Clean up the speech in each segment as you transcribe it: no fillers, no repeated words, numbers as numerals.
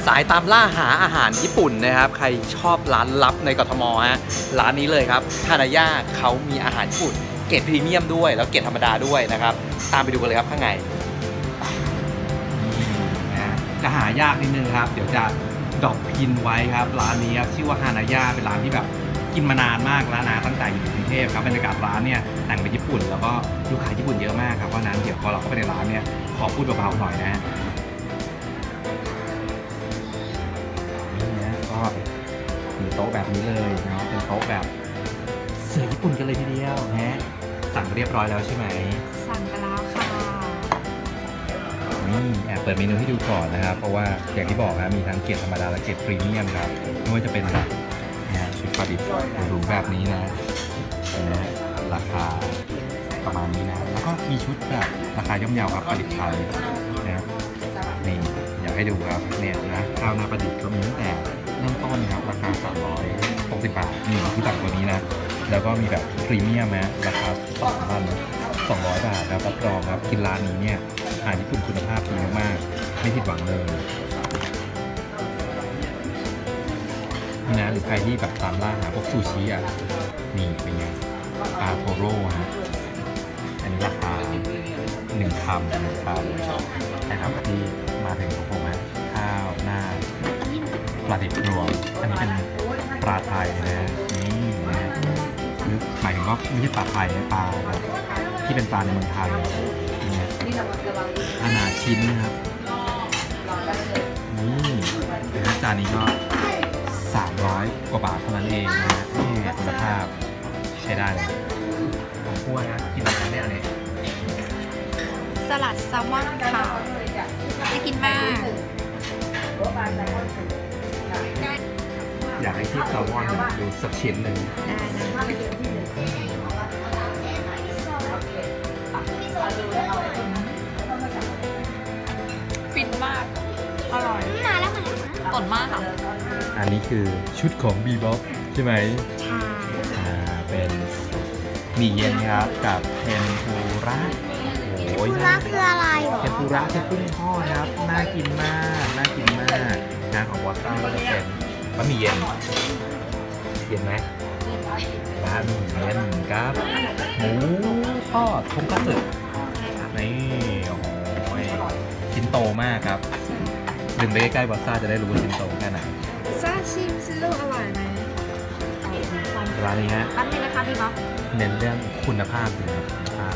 สายตามล่าหาอาหารญี่ปุ่นนะครับใครชอบร้านลับในกทมฮะร้านนี้เลยครับฮานายะเขามีอาหารญี่ปุ่นเกรดพรีเมียมด้วยแล้วเกรดธรรมดาด้วยนะครับตามไปดูกันเลยครับข้างในจะหายากนิดนึงครับเดี๋ยวจะดรอปพินไว้ครับร้านนี้ครับชื่อว่าฮานายะเป็นร้านที่แบบกินมานานมากแล้วนะตั้งแต่อยู่กรุงเทพครับบรรยากาศร้านเนี่ยแต่งเป็นญี่ปุ่นแล้วก็ลูกค้าญี่ปุ่นเยอะมากครับเพราะนั้นเดี๋ยวพอเราเข้าไปในร้านเนี่ยขอพูดเบาๆหน่อยนะนี่ก็มีโต๊ะแบบนี้เลยเนาะเป็นโต๊ะแบบเสือญี่ปุ่นกันเลยทีเดียวฮะสั่งเรียบร้อยแล้วใช่ไหมสั่งไปแล้วค่ะนี่แอบเปิดเมนูให้ดูก่อนนะครับเพราะว่าอย่างที่บอกนะมีทั้งเกรดธรรมดาและเกรดพรีเมียมครับไม่ว่าจะเป็นแบบชุดประดิษฐ์หรูแบบนี้นะราคาประมาณนี้นะแล้วก็มีชุดแบบราคาย่อมเยาครับประดิษฐ์ไทยนะนี่อยากให้ดูครับเนี่ยนะข้าวหน้าประดิษฐ์ก็มีตั้งแต่เริ่มต้นครับราคา360 บาทนี่ที่ต่ำกว่านี้นะแล้วก็มีแบบพรีเมียมนะราคา2,200 บาทแล้วรับรองครับกินร้านนี้เนี่ยอาหารญี่ปุ่นคุณภาพดีมากไม่ผิดหวังเลยนะหรือใครที่แบบตามล่าหาพวกซูชิอ่ะนี่เป็นไงปลาโทโร่ฮะอันนี้ราคา1 คำนะครับที่มาถึงของผมนะข้าวหน้าปลาดิบรวมอันนี้เป็นปลาไทยนะนี่นะคือหมายถึงว่าไม่ใช่ปลาไทยนะปลาที่เป็นปลาในเมืองไทยนี่อาณาชิ้นนะครับนี่จานนี้ก็300 กว่าบาทเท่านั้นเองนะคุณภาพใช้ได้เลยของพวกนะกินอะไรเนี่ยเนี่ยสลัดแซลมอนค่ะจะกินมากอยากให้ที่แซลมอนดูสักชิ้นหนึ่งได้นะฟินมากอร่อยมาแล้วสดมากค่ะอันนี้คือชุดของบีบ๊อบใช่ไหมใช่เป็นหมี่เย็นครับกับเทมปุระโอ้ยน่าคืออะไรเทมปุระเทมปุระทอดครับน่ากินมากน่ากินมากนะของวอตต้าก็จะเป็นบะหมี่เย็นเย็นไหมบะหมี่เย็นครับหมูทอดทงคัตสึนี่โอ้โหชิ้นโตมากครับดึงไปใกล้ๆวอตต้าจะได้รู้ว่าชิ้นโตแค่ไหนซาชิมซิลูกอร่อยไหมร้านนี้ฮะร้านนี้นะคะพี่บ๊อบเน้นเรื่องคุณภาพคุณภาพ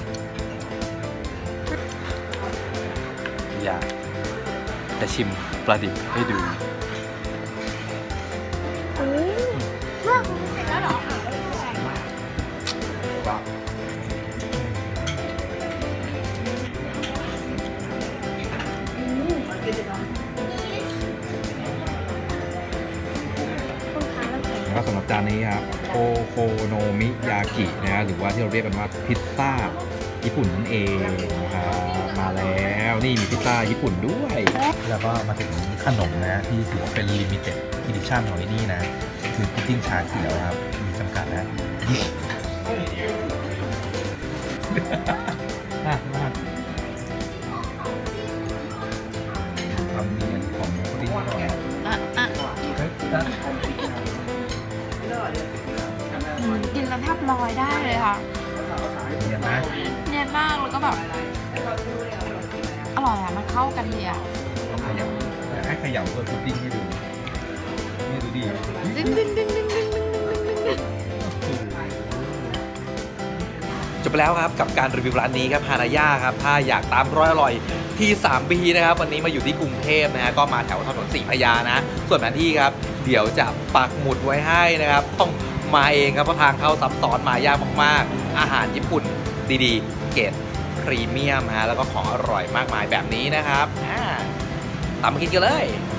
อยากจะชิมปลาดิบให้ดูแล้วหรอแล้วก็สำหรับจานนี้ครับโอโคโนมิยากินะฮะหรือว่าที่เราเรียกกันว่าพิซซ่าญี่ปุ่นนั่นเองนะครับมาแล้วนี่มีพิซซ่าญี่ปุ่นด้วยแล้วก็มาถึงขนมนะที่ถือว่าเป็นลิมิเต็ดอีดิชั่นของที่นี่นะคือพุดดิ้งชาเขียวครับมีจำกัดนะมากความเนียนของพุดดิ้งอร่อยกินแล้วแทบลอยได้เลยค่ะเนียนนะเนียนมากแล้วก็แบบอร่อยอ่ะมันเข้ากันดีอ่ะให้ขยับตัวพุดดิ้งให้ดูนี่ดูดีจบไปแล้วครับกับการรีวิวร้านนี้ครับฮานายะครับถ้าอยากตามรอยอร่อยที่3 ปีนะครับวันนี้มาอยู่ที่กรุงเทพนะฮะก็มาแถวถนนศรีพระยานะส่วนแผนที่ครับเดี๋ยวจะปักหมุดไว้ให้นะครับต้องมาเองครับเพราะทางเข้าซับซ้อนมายากมากๆอาหารญี่ปุ่นดีๆเกรดพรีเมียมฮะแล้วก็ของอร่อยมากมายแบบนี้นะครับตามมากินกันเลย